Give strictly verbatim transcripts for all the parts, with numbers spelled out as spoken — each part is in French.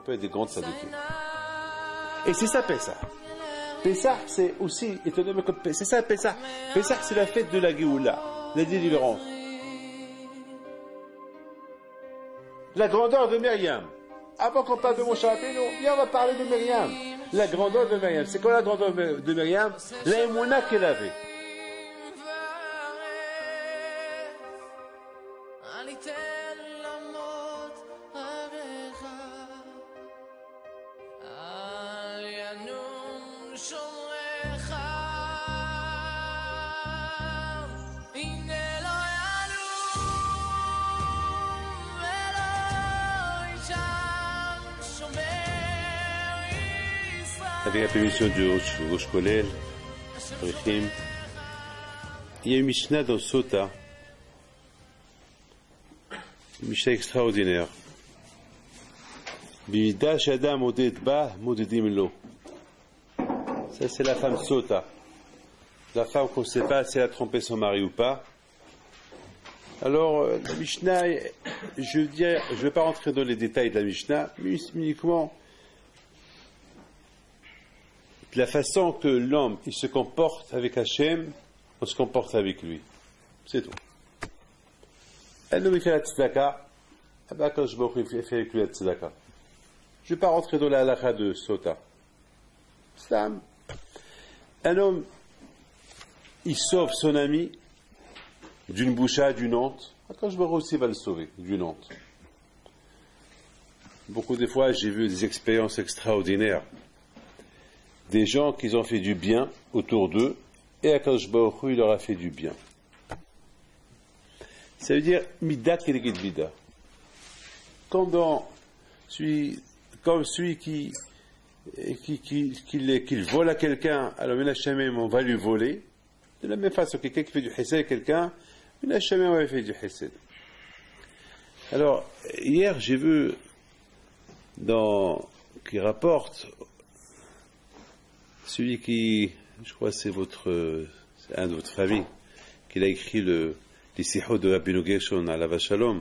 peut être des grandes tzadikim. Et c'est ça Pessah. Pessah, c'est aussi, étonnamment, c'est ça Pessah. Pessah, c'est la fête de la Géoula, la délivrance. La grandeur de Myriam. Avant qu'on parle de Moshe Rabbeinu, viens, on va parler de Myriam. La grandeur de Myriam. C'est quoi la grandeur de Myriam? La émouna qu'elle avait. Avec la permission du Rosh Kolel, il y a une Mishnah dans Sota, une Mishnah extraordinaire. Bimida Shadam Odet Ba Modedim Lo. Ça, c'est la femme Sota. La femme qu'on ne sait pas si elle a trompé son mari ou pas. Alors, la Mishnah, je veux dire, je ne vais pas rentrer dans les détails de la Mishnah, mais uniquement la façon que l'homme il se comporte avec Hachem, on se comporte avec lui. C'est tout. Un homme il fait la tzedaka, eh ben quand je me fais avec lui la tzedaka. Je ne vais pas rentrer dans la halakha de Sota. Stam. Un homme, il sauve son ami d'une boucha, d'une honte. Quand je me aussi va le sauver d'une honte. Beaucoup de fois, j'ai vu des expériences extraordinaires. Des gens qui ont fait du bien autour d'eux, et Akadosh Baruch Hu, il leur a fait du bien. Ça veut dire Mida Keleged Mida. Comme dans celui, comme celui qui, qui, qui, qui, qui vole à quelqu'un, alors Menachamem, on va lui voler. De la même façon, quelqu'un qui fait du Hesed à quelqu'un, Menachamem, on va faire du Hesed. Alors, hier, j'ai vu dans, qui rapporte celui qui, je crois c'est votre, c'est un de votre famille, qui a écrit le, les Sihot de Rabbeinu Gershon à la Shalom.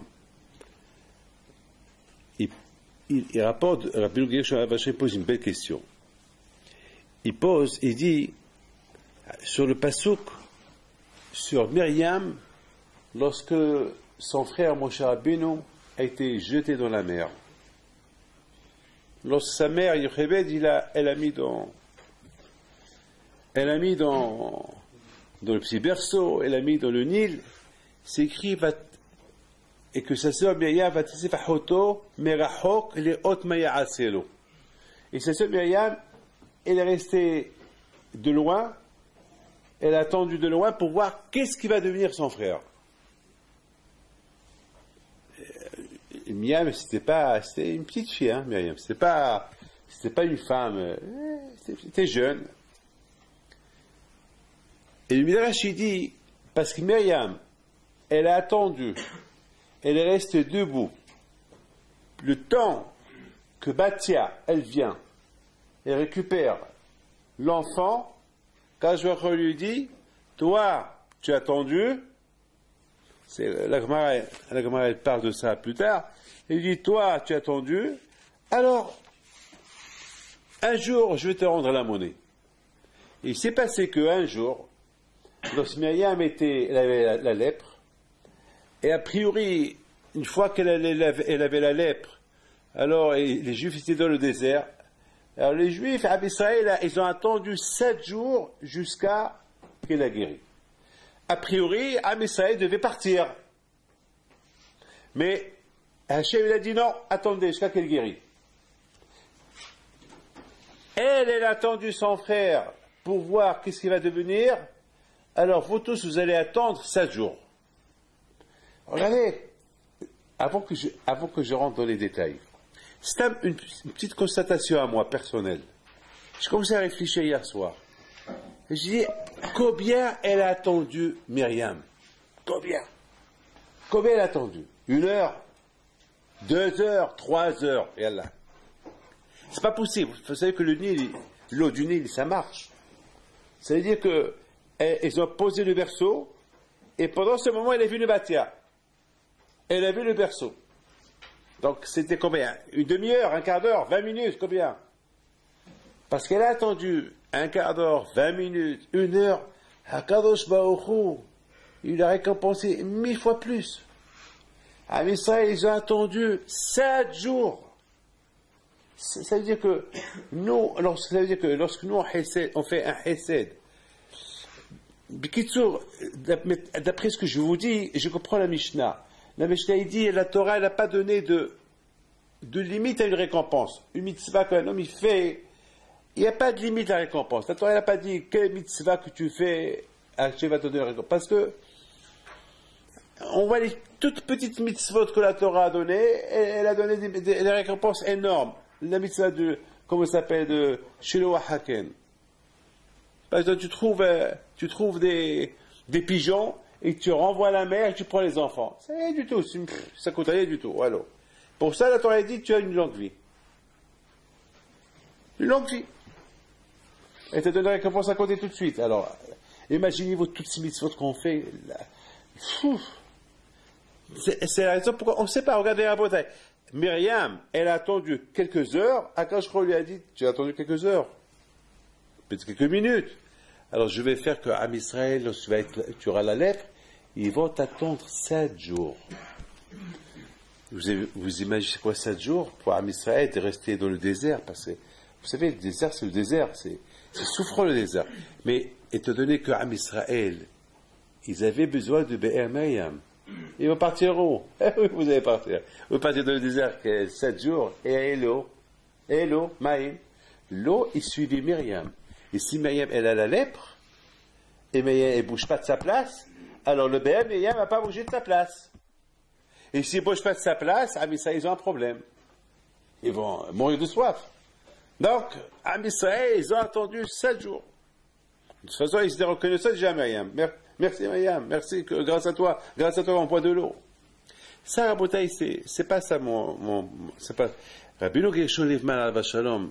Il, il, il rapporte, Rabbeinu Gershon à la Shalom pose une belle question. Il pose, il dit, sur le pasuk, sur Myriam, lorsque son frère Moshe Rabbeinu a été jeté dans la mer. Lorsque sa mère, Yocheved, il a, elle a mis dans, Elle a mis dans, dans le petit berceau, elle a mis dans le Nil, c'est écrit, et que sa sœur Myriam va tisser fahoto, merachok, les hot maya'aselo. Et sa sœur Myriam, elle est restée de loin, elle a attendu de loin pour voir qu'est-ce qui va devenir son frère. Myriam, c'était pas, c'était une petite fille, hein, Myriam, c'était pas, c'était pas une femme, c'était jeune. Et le Midrash il dit, parce que Myriam, elle a attendu, elle est restée debout, le temps que Batia, elle vient, et récupère l'enfant, quand je lui dis, toi, tu as attendu, c'est, la Gemara, la Gemara, elle parle de ça plus tard, elle dit, toi, tu as attendu, alors, un jour, je vais te rendre la monnaie. Et il s'est passé qu'un jour, lorsque Myriam était, elle avait la, la lèpre, et a priori, une fois qu'elle avait, elle avait la lèpre, alors les Juifs étaient dans le désert. Alors les Juifs, à Israël, ils ont attendu sept jours jusqu'à qu'elle a guéri. A priori, Am Israël devait partir. Mais Hachem, il a dit non, attendez jusqu'à qu'elle guérit. Elle, elle a attendu son frère pour voir qu'est-ce qu'il va devenir. Alors, vous tous, vous allez attendre sept jours. Regardez, avant que je, avant que je rentre dans les détails, c'est une, une petite constatation à moi, personnelle. Je commençais à réfléchir hier soir. Et je dis, combien elle a attendu Myriam? Combien? Combien elle a attendu? Une heure? Deux heures? Trois heures? Et Allah. C'est pas possible. Vous savez que le Nil, l'eau du Nil, ça marche. Ça veut dire que ils ont posé le berceau, et pendant ce moment, elle a vu le Batia. Elle a vu le berceau. Donc c'était combien? Une demi-heure, un quart d'heure, vingt minutes, combien? Parce qu'elle a attendu un quart d'heure, vingt minutes, une heure. Hakadosh Baruch Hu, il a récompensé mille fois plus. À Israël, ils ont attendu sept jours. Ça veut dire que nous, alors, ça veut dire que lorsque nous on, hesed, on fait un hesed, d'après ce que je vous dis, je comprends la Mishnah. La Mishnah il dit, la Torah n'a pas donné de, de limite à une récompense. Une mitzvah qu'un homme il fait, il n'y a pas de limite à la récompense. La Torah n'a pas dit quelle mitzvah que tu fais, Hachem va te donner la récompense. Parce que on voit les toutes petites mitzvot que la Torah a données, elle a donné des, des, des récompenses énormes. La mitzvah de, comment ça s'appelle, de Shiloh Haken. Par exemple, tu trouves, euh, tu trouves des, des pigeons et tu renvoies à la mer et tu prends les enfants. C'est rien du tout, ça coûte rien du tout. Alors, pour ça, la Torah a dit tu as une longue vie. Une longue vie. Et te donne la récompense à côté tout de suite. Alors, imaginez-vous toutes ces mitzvot qu'on fait. C'est la raison pourquoi on ne sait pas. Regardez la bataille. Myriam, elle a attendu quelques heures. Akash lui a dit, tu as attendu quelques heures. Peut-être quelques minutes. Alors je vais faire qu'à Israël, lorsque tu, vas être, tu auras la lèpre, ils vont t'attendre sept jours. Vous, avez, vous imaginez quoi sept jours pour Am Israël de rester dans le désert? Parce que vous savez, le désert, c'est le désert. C'est, c'est souffrant le désert. Mais étant donné qu'Am Israël, ils avaient besoin de Be'er Myriam. Ils vont partir où? Vous allez partir. Vous partez dans le désert sept jours. Et l'eau, et l'eau, Maïm. L'eau, il suivait Myriam. Et si Myriam, elle a la lèpre, et Myriam, elle ne bouge pas de sa place, alors le bébé, Myriam ne va pas bouger de sa place. Et s'il ne bouge pas de sa place, Am Israël, ils ont un problème. Ils vont mourir de soif. Donc, Am Israël, ils ont attendu sept jours. De toute façon, ils étaient reconnaissants déjà, Myriam. Merci Myriam, merci que grâce à toi, grâce à toi on boit de l'eau. Ça, Rabotaï, c'est, c'est pas ça mon, mon c'est pas. Rabbeinu Gershon Livman Alav Shalom,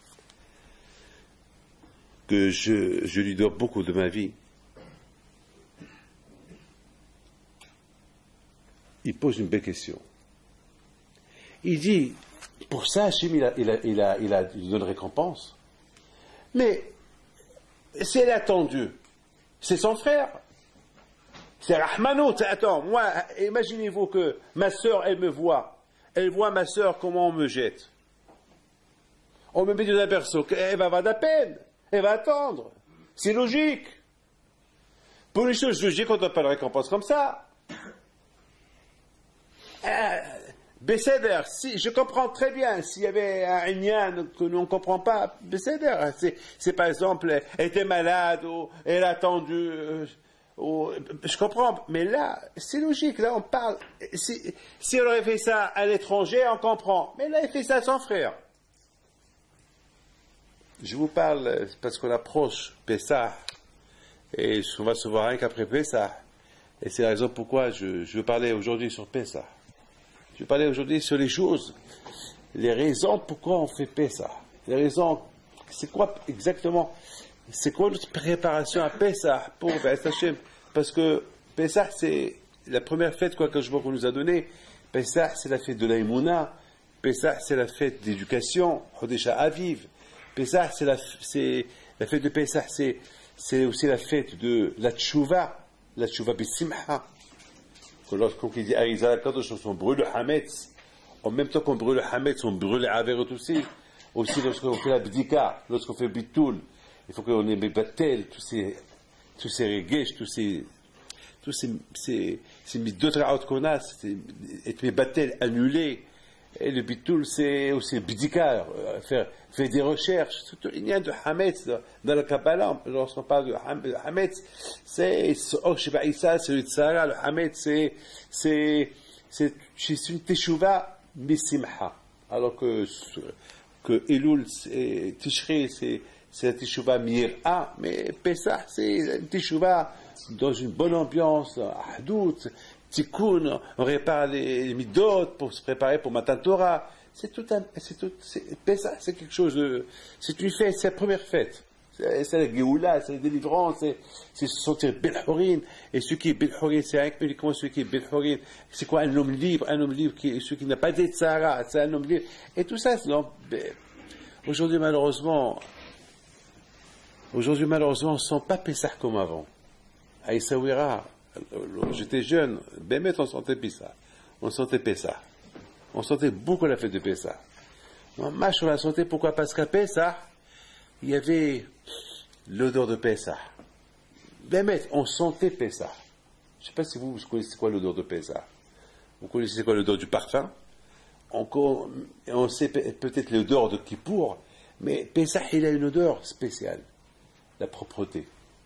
que je, je lui dois beaucoup de ma vie. Il pose une belle question. Il dit, pour ça, Hachem, il a, il a, il a, il a il donne récompense. Mais, si elle a attendu, c'est son frère. C'est Rahmanout. Attends, moi, imaginez-vous que ma sœur, elle me voit. Elle voit ma sœur comment on me jette. On me met dans un berceau. Elle va avoir de la peine. Elle va attendre. C'est logique. Pour les choses logiques, on ne donne pas de récompense comme ça. Euh, Besséder, si, je comprends très bien s'il y avait un Inyan que nous ne comprend pas. Besséder, c'est, c'est par exemple, elle était malade ou elle a attendu. Euh, ou, je comprends, mais là, c'est logique. Là, on parle. Si, si on aurait fait ça à l'étranger, on comprend. Mais là, elle fait ça à son frère. Je vous parle parce qu'on approche Pessah et on va se voir rien qu'après Pessah. Et c'est la raison pourquoi je, je veux parler aujourd'hui sur Pessah. Je vais parler aujourd'hui sur les choses, les raisons pourquoi on fait Pessah. Les raisons, c'est quoi exactement, c'est quoi notre préparation à Pessah pour Be'ez Hashem? Parce que Pessah, c'est la première fête quoi, que je vois qu'on nous a donnée. Pessah, c'est la fête de l'Aïmouna. Pessah, c'est la fête d'éducation, Hodesha Aviv. Pessah, c'est la, c'est, la fête de Pessah, c'est, c'est aussi la fête de la Tchouva, la Tchouva Bissimha. Lorsqu'on dit Arizal Kadosh, on brûle le Hametz. En même temps qu'on brûle le Hametz, on brûle les Averot aussi. Aussi, lorsqu'on fait la Bdika, lorsqu'on fait Bitoul, il faut qu'on ait Batel, tous ces, tous ces regesh, tous ces, tous ces, ces, ces midot raot qu'on a, c'est, et Batel annulés. Et le Bitoul, c'est aussi Bdika, faire, faire des recherches. Il y a de Hametz dans la Kabbalah. Lorsqu'on parle de Hametz, c'est Oh Sheba Issa, c'est le Tzara. Le Hametz, c'est, c'est, c'est, c'est une Teshuvah Missimha. Alors que, que Elul, c'est, Tishri, c'est, c'est la Teshuvah Mir'a. Mais Pessah, c'est une Teshuvah dans une bonne ambiance, Ahdout. Tikkun, on répare les, les midot pour se préparer pour Matan Torah. C'est tout un, c'est tout, c'est, Pessah, c'est quelque chose de, c'est une fête, c'est la première fête. C'est la Géoula, c'est la délivrance, c'est se sentir Belhorin. Et ce qui est Belhorin, c'est uniquement ce qui est Belhorin. C'est quoi un homme libre? Un homme libre, qui, celui qui n'a pas d'être Sahara, c'est un homme libre. Et tout ça, aujourd'hui, malheureusement, aujourd'hui, malheureusement, on ne sent pas Pessah comme avant. À Essaouira, j'étais jeune, Bémet, on sentait Pessah. On sentait Pessah. On sentait beaucoup la fête de Pessah. Mâche, on la sentait, pourquoi? Parce qu'à Pessah, il y avait l'odeur de Pessah. Bémet, on sentait Pessah. Je ne sais pas si vous, vous connaissez quoi l'odeur de Pessah. Vous connaissez quoi l'odeur du parfum? On, on sait peut-être l'odeur de Kippour, mais Pessah, il a une odeur spéciale. La propreté.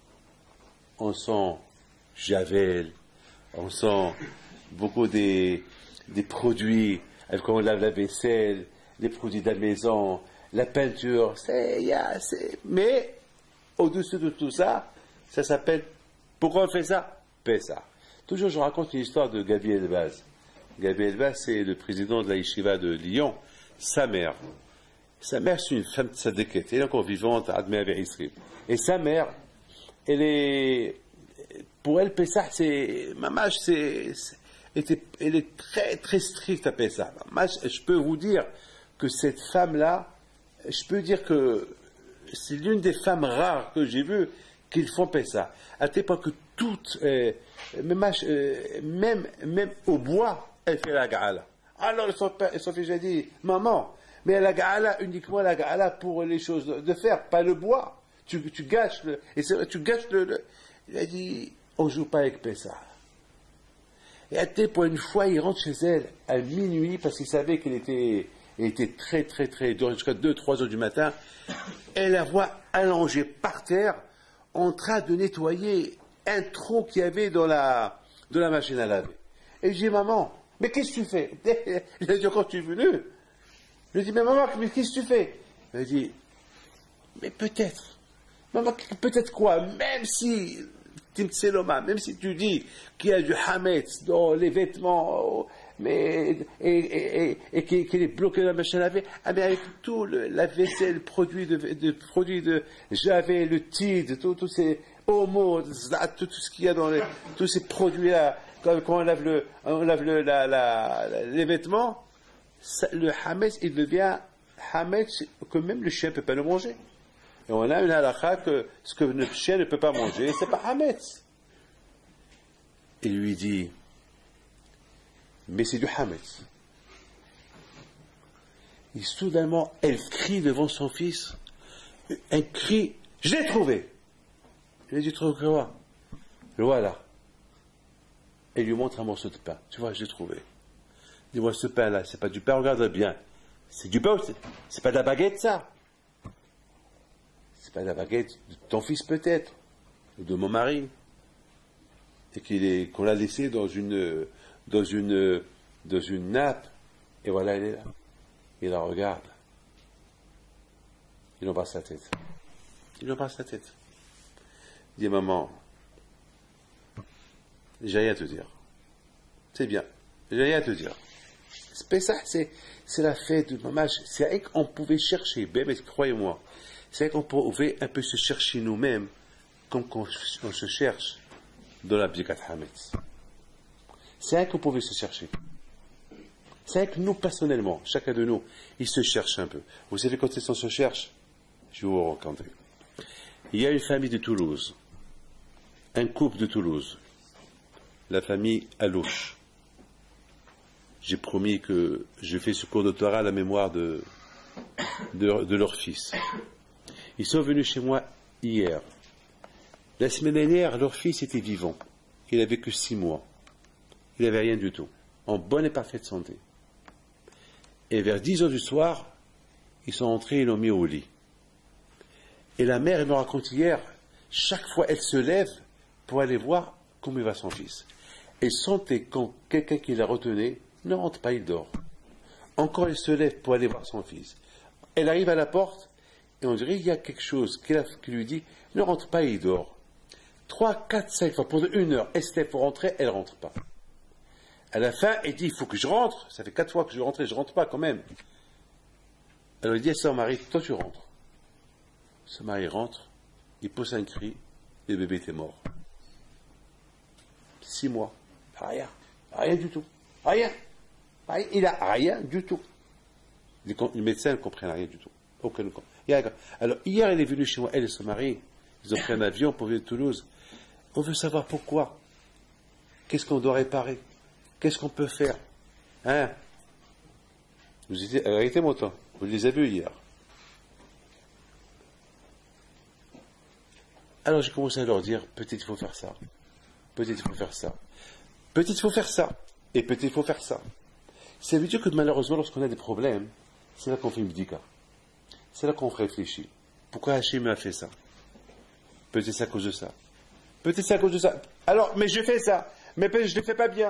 On sent Javel, on sent beaucoup des, des produits, quand on lave la vaisselle, les produits de la maison, la peinture, c'est, yeah, c'est, mais au-dessus de tout ça, ça s'appelle, pourquoi on fait ça? Pessah. Toujours je raconte une histoire de Gabi Elbaz. Gabi Elbaz, c'est le président de la Yeshiva de Lyon, sa mère. Sa mère, c'est une femme de Sadeket, elle est encore vivante, Admea Be'isrim. Et sa mère, elle est, pour elle, Pessah, c'est, Mamash, c'est, c'est elle est très, très stricte à Pessah. Mamash, je peux vous dire que cette femme-là, je peux dire que c'est l'une des femmes rares que j'ai vues qui font Pessah. À tel point que toutes, euh, Mamash, euh, même, même au bois, elle fait la ga'ala. Alors, elle s'en fait, j'ai dit, maman, mais la ga'ala, uniquement la ga'ala pour les choses de faire, pas le bois. Tu, tu gâches le, et tu gâches le, le, il a dit, on ne joue pas avec Pessah. Et à tel point, une fois, il rentre chez elle à minuit, parce qu'il savait qu'elle était, elle était très, très, très, jusqu'à deux, trois heures du matin, et la voit allongée par terre, en train de nettoyer un trou qu'il y avait dans la, dans la machine à laver. Et je dis, maman, mais qu'est-ce que tu fais? Il a dit, quand tu es venu? Je lui dis, mais maman, mais qu'est-ce que tu fais? Elle dit, mais peut-être. Maman, peut-être quoi? Même si, même si tu dis qu'il y a du hametz dans les vêtements, mais, et, et, et, et qu'il est bloqué dans la machine à laver, ah, mais avec tout le, la vaisselle, produit de, de, produit de Javel, le Tid, tous ces homos, tout, tout ce qu'il y a dans les, tous ces produits-là, quand, quand on lave, le, on lave le, la, la, les vêtements, ça, le hametz, il devient hametz que même le chien ne peut pas le manger. Et on a une halakha que ce que le chien ne peut pas manger, c'est pas hametz. Il lui dit, mais c'est du hametz. Et soudainement, elle crie devant son fils, un cri, je l'ai trouvé. Il a dit, trouve quoi? Le voilà. Elle lui montre un morceau de pain. Tu vois, je l'ai trouvé. Dis-moi, ce pain-là, c'est pas du pain, regarde bien. C'est du pain, c'est pas de la baguette, ça. C'est pas la baguette de ton fils peut-être, ou de mon mari, et qu'il est, qu'on l'a laissé dans une, dans une, dans une nappe, et voilà, elle est là. Il la regarde. Il embrasse sa tête. Il embrasse sa tête. Il dit, maman, j'ai rien à te dire. C'est bien, j'ai rien à te dire. C'est ça, c'est, c'est la fête de maman. C'est vrai qu'on pouvait chercher, ben, mais croyez-moi, c'est vrai qu'on pouvait un peu se chercher nous-mêmes, comme on, on se cherche dans la Birkat Hametz. C'est vrai qu'on pouvait se chercher. C'est vrai que nous, personnellement, chacun de nous, il se cherche un peu. Vous savez, quand on se cherche, je vais vous raconter. Il y a une famille de Toulouse, un couple de Toulouse, la famille Alouche. J'ai promis que je fais ce cours de Torah à la mémoire de, de, de leur fils. Ils sont venus chez moi hier. La semaine dernière, leur fils était vivant. Il n'avait que six mois. Il n'avait rien du tout. En bonne et parfaite santé. Et vers dix heures du soir, ils sont entrés et l'ont mis au lit. Et la mère, elle me raconte hier, chaque fois elle se lève pour aller voir comment il va son fils. Elle sentait quand quelqu'un qui la retenait ne rentre pas, il dort. Encore elle se lève pour aller voir son fils. Elle arrive à la porte et on dirait qu'il y a quelque chose qui lui dit ne rentre pas, il dort. Trois, quatre, cinq fois, pendant une heure, elle se lève pour rentrer, elle ne rentre pas. À la fin, elle dit il faut que je rentre. Ça fait quatre fois que je rentre et je ne rentre pas quand même. Alors elle dit à son mari toi tu rentres. Son mari rentre, il pousse un cri, le bébé était mort. Six mois, rien, rien du tout, rien, rien. Il a rien du tout. Les, les médecins ne comprennent rien du tout. Aucun, alors hier, il est venu chez moi, elle et son mari, ils ont pris un avion pour venir de Toulouse. On veut savoir pourquoi. Qu'est-ce qu'on doit réparer? Qu'est-ce qu'on peut faire? Hein? Vous étiez, arrêtez mon temps, vous les avez vus hier. Alors j'ai commencé à leur dire, peut-être il faut faire ça, peut-être il faut faire ça, peut-être il faut faire ça, et peut-être il faut faire ça. Ça veut dire que malheureusement, lorsqu'on a des problèmes, c'est là qu'on fait une bdika. C'est là qu'on réfléchit. Pourquoi Hachem a fait ça? Peut-être c'est à cause de ça. Peut-être c'est à cause de ça. Alors, mais je fais ça, mais peut-être je ne le fais pas bien.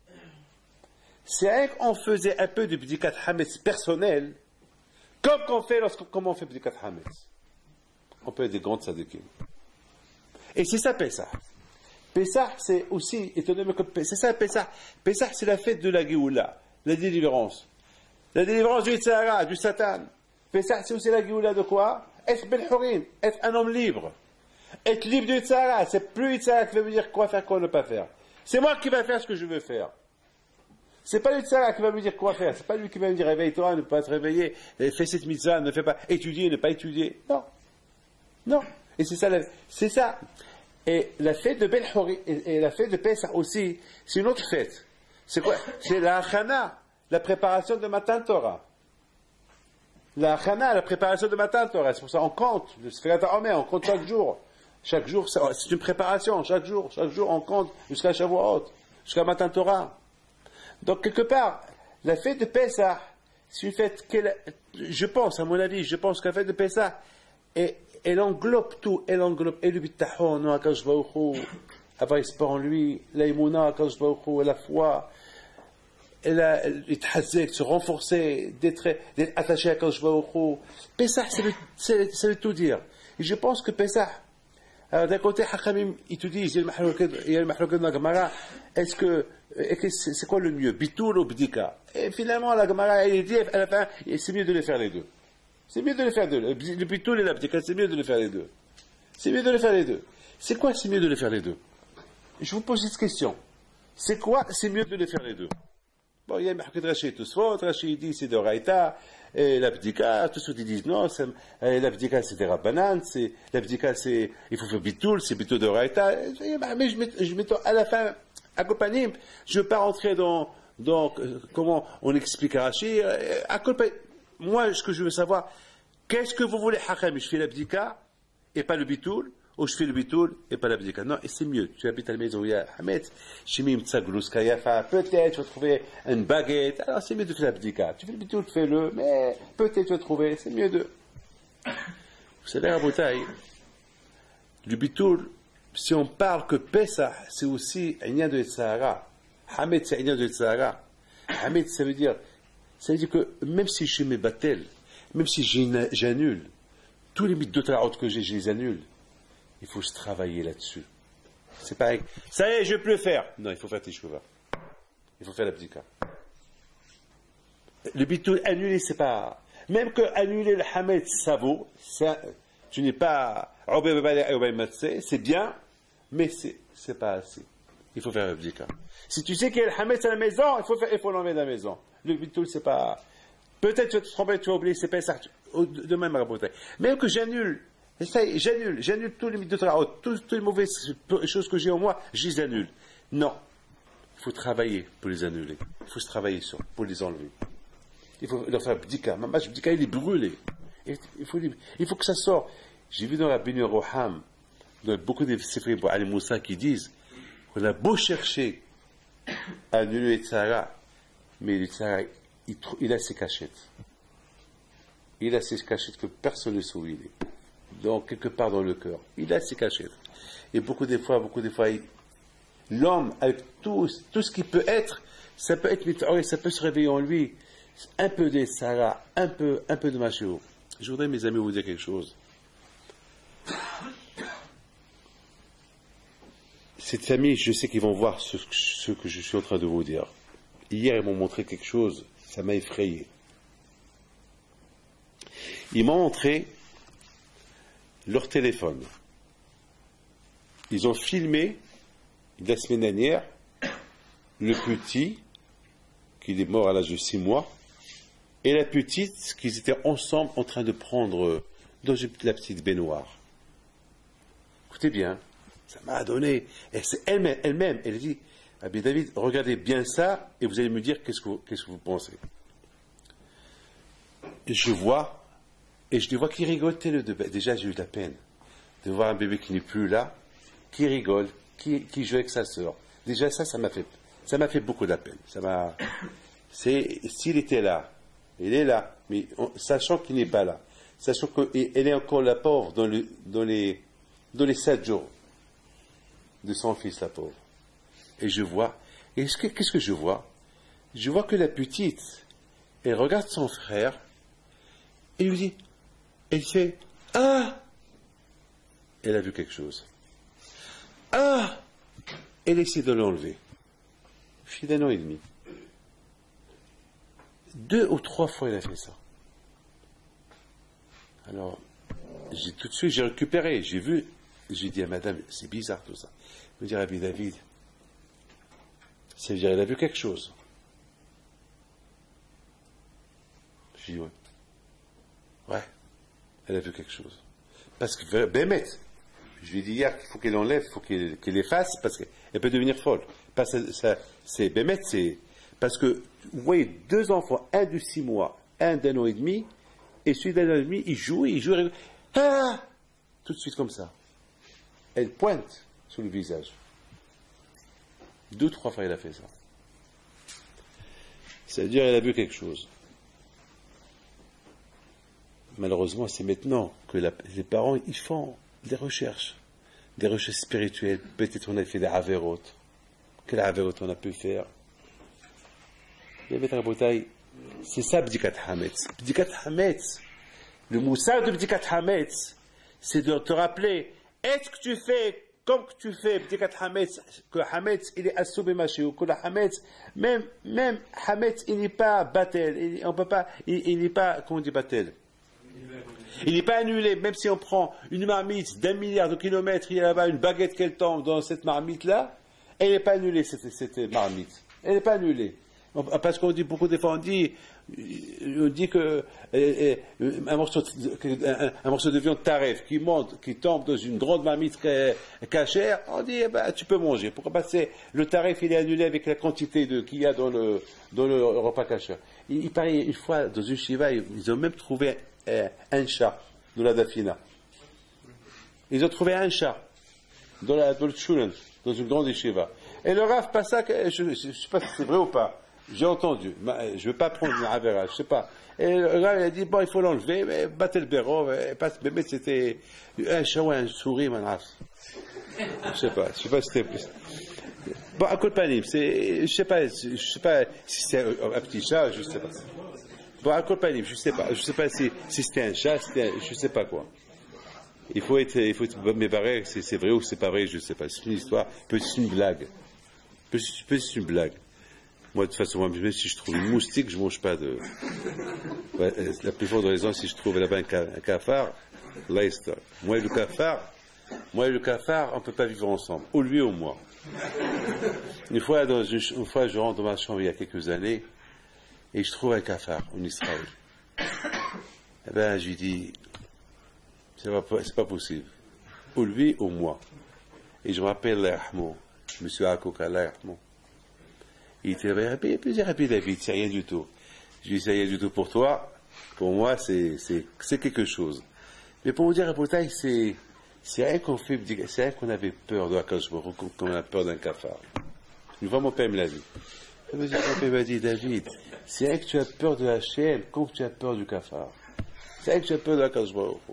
C'est vrai qu'on faisait un peu de bdikat hametz personnel, comme qu'on fait lorsqu'on comment on fait bdikat hametz. On peut être des grandes sadikim. Et c'est ça, Pessah. Pessah, c'est aussi, étonnamment, c'est ça, Pessah. Pessah, c'est la fête de la Géoula, la délivrance. La délivrance du Yitzhara, du Satan. Pessah, c'est aussi la Géoula de quoi? Être ben hurim, être un homme libre. Être libre du Yitzhara. C'est plus Yitzhara qui va me dire quoi faire, quoi ne pas faire. C'est moi qui vais faire ce que je veux faire. C'est pas le Yitzhara qui va me dire quoi faire. C'est pas lui qui va me dire réveille-toi, ne pas te réveiller, fais cette mitzvah, ne fais pas étudier, ne pas étudier. Non. Non. Et c'est ça, c'est ça. Et la fête de Ben Hori, et, et la fête de Pessah aussi, c'est une autre fête. C'est quoi? C'est la Hachana, la préparation de Matan Torah. La Hachana, la préparation de Matan Torah. C'est pour ça qu'on compte. Le Sfirat HaOmer, on compte chaque jour. Chaque jour, c'est une préparation. Chaque jour, chaque jour, on compte jusqu'à Shavuot, jusqu'à Matan Torah. Donc, quelque part, la fête de Pessah, c'est une fête qu'elle, je pense, à mon avis, je pense que la fête de Pessah est, elle englobe tout, elle englobe et le bitachon, Akadosh Baruch Hu, avoir espoir en lui, l'aïmouna, Akadosh Baruch Hu, la foi, et la, l'itchazek, se renforcer, d'être, d'être attaché à Akadosh Baruch Hu. Pessah, ça veut tout dire. Et je pense que Pessah, alors d'un côté, Hachamim, ils te disent, il y a le mahloket dans la Gemara, est-ce que, c'est quoi le mieux, bitoul ou bdika? Et finalement, la Gemara, elle dit, à la fin, c'est mieux de les faire les deux. C'est mieux de les faire les deux. Le bitoul et la bdika, c'est mieux de les faire les deux. C'est mieux de les faire les deux. C'est quoi, c'est mieux de les faire les deux? Je vous pose cette question. C'est quoi, c'est mieux de les faire les deux? Bon, il y a Mahloket Rashi Tosfot, Rashi dit, c'est de Raïta, et l'abdika, tous ceux qui disent non, l'abdika c'est des rabbanan, c'est, l'abdika c'est, il faut faire bitoul, c'est bitoul de Raïta, mais je mets, je mets à la fin, accompagné, je ne veux pas rentrer dans, dans, comment on explique à Rashi, accompagné, moi, ce que je veux savoir, qu'est-ce que vous voulez, Hacham, je fais l'abdika, et pas le bitoul, ou je fais le bitoul, et pas l'abdika. Non, et c'est mieux, tu habites à la maison où il y a Hametz, Shimim Tsaglous Kayafa, peut-être tu vas trouver une baguette, alors c'est mieux de faire l'abdika. Tu fais le bitoul, fais-le, mais peut-être tu vas trouver, c'est mieux de. Vous savez, à Boutaï, le bitoul, si on parle que Pessah, c'est aussi un lien de Yitzhara. Hametz, c'est un lien de Yitzhara. Hametz, ça veut dire, ça veut dire que même si je mets batel, même si j'annule, tous les mythes de Traot que j'ai, je les annule. Il faut se travailler là-dessus. C'est pareil. Ça y est, je ne vais plus le faire. Non, il faut faire Teshuvah. Il faut faire l'abdika. Le bitoul annulé, c'est pas. Même que annuler le hametz, ça vaut. Ça, tu n'es pas. C'est bien, mais c'est, c'est pas assez. Il faut faire l'abdika. Si tu sais qu'il y a le hametz à la maison, il faut, faire, il faut l'enlever de la maison. Le bitoul, c'est pas. Peut-être tu vas te tromper, tu vas oublier, c'est pas ça. Demain, ma rabotaille. Même que j'annule. Et ça, j'annule, j'annule tous les mythes de Traot, toutes les mauvaises choses que j'ai en moi, je les annule. Non. Il faut travailler pour les annuler. Il faut se travailler sur, pour les enlever. Il faut leur faire bdika. Ma match bdika, il est brûlé. Il faut, il faut que ça sorte. J'ai vu dans la Binu Roham, dans beaucoup de Sefri pour Ali Moussa qui disent qu'on a beau chercher à annuler les Tzara, mais le Tzara, il, il a ses cachettes. Il a ses cachettes que personne ne sait où il est. Donc, quelque part dans le cœur. Il a ses cachettes. Et beaucoup des fois, beaucoup des fois, il... l'homme, avec tout, tout ce qu'il peut être, ça peut être, ça peut se réveiller en lui, un peu de Sarah, un peu, un peu de Machio. Je voudrais, mes amis, vous dire quelque chose. Cette famille, je sais qu'ils vont voir ce, ce que je suis en train de vous dire. Hier, ils m'ont montré quelque chose, ça m'a effrayé. Ils m'ont montré leur téléphone. ils ont filmé, la semaine dernière, le petit, qui est mort à l'âge de six mois, et la petite, qu'ils étaient ensemble en train de prendre dans la petite baignoire. Écoutez bien, ça m'a donné, et c'est elle-même, elle-même, elle dit, ah bien David, regardez bien ça, et vous allez me dire qu'est-ce que vous, qu'est-ce que vous pensez. Et je vois, et je les vois qui rigolent, le bébé. Déjà j'ai eu de la peine de voir un bébé qui n'est plus là, qui rigole, qui, qui joue avec sa sœur. Déjà ça, ça m'a fait, ça m'a fait beaucoup de la peine. Ça m'a, c'est, s'il était là, il est là, mais on, sachant qu'il n'est pas là, sachant qu'elle est encore la pauvre dans, le, dans les, dans les sept jours de son fils, la pauvre. Et je vois, et ce que, qu'est-ce que je vois? Je vois que la petite, elle regarde son frère, et lui dit, elle fait, ah! Elle a vu quelque chose. Ah! Elle essaie de l'enlever. Fille d'un an et demi. Deux ou trois fois, elle a fait ça. Alors, j'ai, tout de suite, j'ai récupéré, j'ai vu, j'ai dit à madame, c'est bizarre tout ça. Je me dis, Rabbi David, ça veut dire qu'elle a vu quelque chose. J'ai dit, ouais. Ouais, elle a vu quelque chose. Parce que, Bémet, je lui ai dit hier qu'il faut qu'elle enlève, il faut qu'elle, qu'elle efface, parce qu'elle peut devenir folle. Parce que ça, c'est, Bémet, c'est, parce que, vous voyez, deux enfants, un de six mois, un d'un an et demi, et celui d'un an et demi, il joue, il joue, il... Ah! Tout de suite comme ça. Elle pointe sur le visage. Deux, trois fois, elle a fait ça. Ça veut dire qu'elle a vu quelque chose. Malheureusement, c'est maintenant que la, les parents, ils font des recherches, des recherches spirituelles. Peut-être on a fait des avérotes. Quel avérote on a pu faire? C'est ça, Bdikat Hametz. Bdikat Hametz, le moussard de Bdikat Hametz, c'est de te rappeler, est-ce que tu fais comme que tu fais Bdikat Hametz, que Hametz, il est assoubé maché, ou que le Hametz, même, même Hametz, il n'est pas battel, il, on peut pas, il, il n'est pas, comment on dit battel? Il n'est pas annulé, même si on prend une marmite d'un milliard de kilomètres, il y a là-bas une baguette qu'elle tombe dans cette marmite-là, elle n'est pas annulée, cette, cette marmite. Elle n'est pas annulée. Parce qu'on dit, beaucoup de fois, on dit, on dit que euh, un, morceau de, un, un morceau de viande taref qui monte, qui tombe dans une grande marmite cachère, on dit, eh ben, tu peux manger. Pourquoi? Parce que le taref, il est annulé avec la quantité de, qu'il y a dans le, dans le repas cachère. Il, il paraît, une fois, dans une shiva, ils ont même trouvé euh, un chat dans la dafina. Ils ont trouvé un chat dans la, dans le tchoulen, dans une grande shiva. Et le Rav passa, je ne sais pas si c'est vrai ou pas, j'ai entendu, je ne veux pas prendre une avéra, je ne sais pas. Et le Rav a dit, bon, il faut l'enlever, mais battez le béro, parce que c'était un chat ou un souris, mon Rav. Je ne sais pas, je ne sais pas si c'était plus. Bon, à Kolpanim, c'est, je ne sais pas, je sais pas si c'est un petit chat, je ne sais pas. Bon, à Kolpanim, je ne sais pas, je ne sais pas si, si c'était un chat, c'était un, je ne sais pas quoi. Il faut être, il faut être mébarré, c'est, c'est vrai ou c'est pas vrai, je ne sais pas. C'est une histoire, peut-être c'est une blague. Peut-être c'est une blague. Moi, de toute façon, moi, même si je trouve une moustique, je ne mange pas de. Ouais, la plus forte raison, si je trouve là-bas un, ca... un cafard, là, c'est moi et le cafard, moi et le cafard, on ne peut pas vivre ensemble, ou lui ou moi. Une fois, dans une... une fois, je rentre dans ma chambre il y a quelques années, et je trouve un cafard en Israël. Eh bien, je lui dis, c'est pas, c'est pas possible. Ou lui ou moi. Et je me rappelle l'Ahmo, M. Akoka, l'Ahmo. Il était Rabbi, il Rabbi David, c'est rien du tout. Je lui dis, c'est rien du tout pour toi. Pour moi, c'est, c'est, c'est quelque chose. Mais pour vous dire, Rabbi, c'est, c'est rien qu'on fait, c'est rien qu'on avait peur de la cage, qu'on a peur d'un cafard. Une fois, mon père me l'a dit. Mon père m'a dit, David, c'est rien que tu as peur de la chaîne, comme tu as peur du cafard. C'est vrai que j'ai peur de la cage.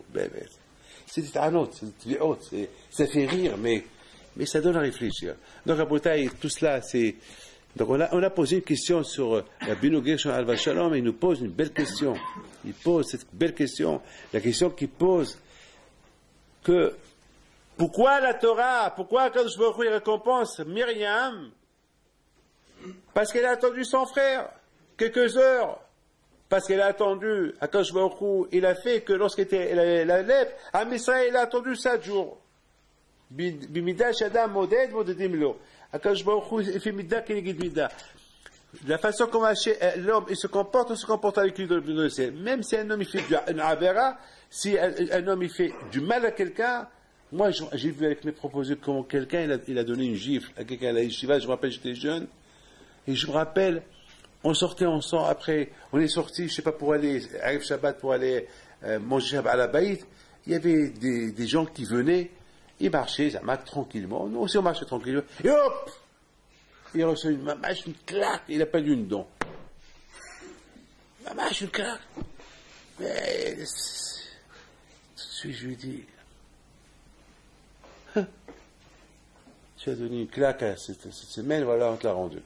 C'est un autre, c'est autre, c'est, ça fait rire, mais, mais ça donne à réfléchir. Donc, à Bretagne, tout cela, c'est. Donc, on a, on a posé une question sur la Bino Gershon Alva Shalom, et il nous pose une belle question. Il pose cette belle question, la question qu'il pose que pourquoi la Torah, pourquoi Kadosh Baruch Hu récompense Myriam? Parce qu'elle a attendu son frère quelques heures. Parce qu'elle a attendu, Akadosh Baruch Hu, il a fait que lorsqu'elle était la, la lèpre, à Misraël, elle a attendu sept jours. Bimida shadam moded modedim lo. Akadosh Baruch Hu, il fait mida keneged mida. La façon comment l'homme il se comporte, on se comporte avec lui dans le ciel. Même si un homme il fait du un avera, si un, un homme il fait du mal à quelqu'un, moi j'ai vu avec mes proposés comment quelqu'un il a, il a donné une gifle à quelqu'un à la yeshiva, je me rappelle j'étais jeune, et je me rappelle, on sortait ensemble, après on est sorti, je sais pas pour aller, Arif Shabbat pour aller euh, manger Shabbat à la baït, il y avait des, des gens qui venaient, ils marchaient, ça marche tranquillement, nous aussi on marchait tranquillement, et hop! Il reçoit une mamache, une claque, il n'a pas eu une dent. Mamache, une claque. Mais, tout de suite, je lui dis, hein, tu as donné une claque à cette, cette semaine, voilà, on te l'a rendue.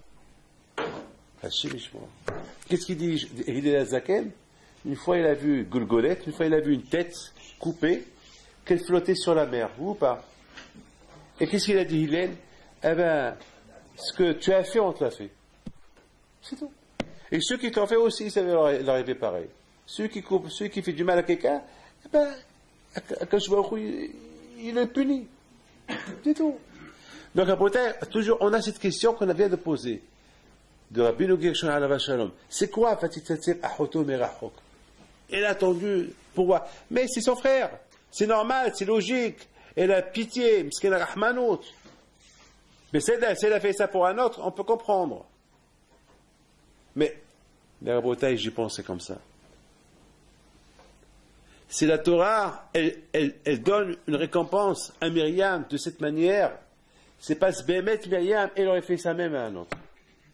Qu'est-ce qu'il dit, Hillel Zaken? Une fois, il a vu Golgolette, une fois, il a vu une tête coupée, qu'elle flottait sur la mer, vous ou pas? Et qu'est-ce qu'il a dit, Hillel? Eh ben, ce que tu as fait, on te l'a fait. C'est tout. Et ceux qui t'ont fait aussi, ça va leur arriver pareil. Ceux qui coupent, ceux qui font du mal à quelqu'un, eh ben, Akadosh Baruch Hu, il est puni. C'est tout. Donc, après, toujours, on a cette question qu'on vient de poser. De Rabbeinu Gershon Alav Shalom. C'est quoi, Fatitzatzeb Achoto Merachok? Elle a attendu pour voir. Mais c'est son frère. C'est normal, c'est logique. Elle a pitié, parce qu'elle a Rahmanot. Mais si elle a fait ça pour un autre, on peut comprendre. Mais, les rabotailles, j'y pense, c'est comme ça. Si la Torah, elle, elle, elle donne une récompense à Myriam de cette manière, c'est pas ce bémet Myriam, elle aurait fait ça même à un autre.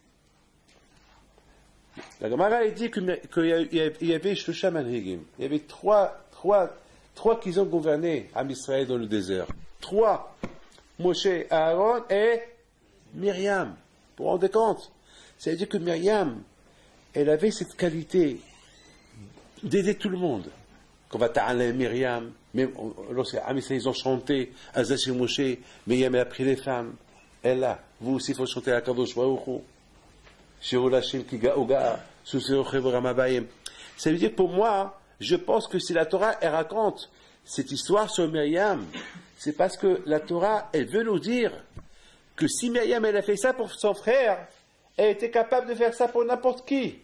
La Gemara elle dit qu'il y avait Shloshah Manhigim. Il y avait trois, trois, trois qui ont gouverné à Israël dans le désert. Trois. Moshe, Aaron et Myriam. Vous vous rendez compte? C'est-à-dire que Myriam, elle avait cette qualité d'aider tout le monde. Quand on va ta'aler Myriam, même lorsque les Israël ils ont chanté, Azash et Moshe, Myriam elle a pris les femmes. Elle là, vous aussi il faut chanter à Kadosh Baruch Hu. Shirul Hashem ki ga'uga, Suseo Chevor Amabayim. Ça veut dire pour moi, je pense que si la Torah elle raconte cette histoire sur Myriam, c'est parce que la Torah, elle veut nous dire que si Myriam, elle a fait ça pour son frère, elle était capable de faire ça pour n'importe qui.